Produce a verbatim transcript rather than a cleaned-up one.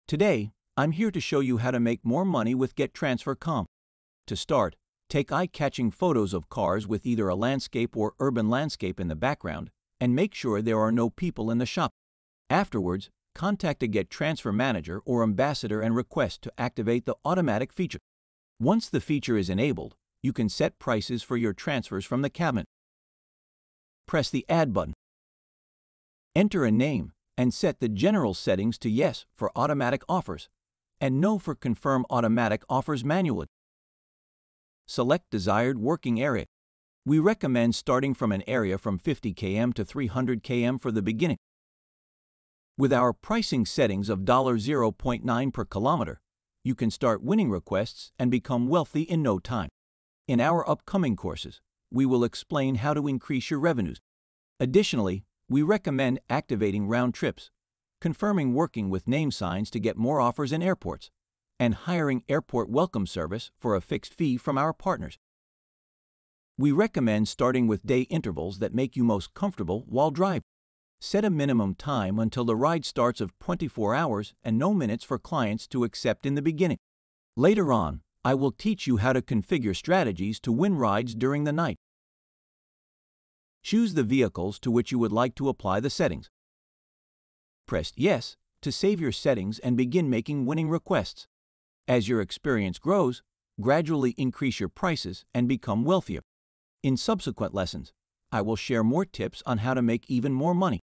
Today, I'm here to show you how to make more money with GetTransfer dot com. To start, take eye-catching photos of cars with either a landscape or urban landscape in the background and make sure there are no people in the shop. Afterwards, contact a GetTransfer manager or ambassador and request to activate the automatic feature. Once the feature is enabled, you can set prices for your transfers from the cabinet. Press the Add button. Enter a name and set the general settings to Yes for automatic offers and No for confirm automatic offers manually. Select desired working area. We recommend starting from an area from fifty kilometers to three hundred kilometers for the beginning. With our pricing settings of zero point nine dollars per kilometer, you can start winning requests and become wealthy in no time. In our upcoming courses, we will explain how to increase your revenues. Additionally, we recommend activating round trips, confirming working with name signs to get more offers in airports, and hiring airport welcome service for a fixed fee from our partners. We recommend starting with day intervals that make you most comfortable while driving. Set a minimum time until the ride starts of twenty-four hours and no minutes for clients to accept in the beginning. Later on, I will teach you how to configure strategies to win rides during the night. Choose the vehicles to which you would like to apply the settings. Press Yes to save your settings and begin making winning requests. As your experience grows, gradually increase your prices and become wealthier. In subsequent lessons, I will share more tips on how to make even more money.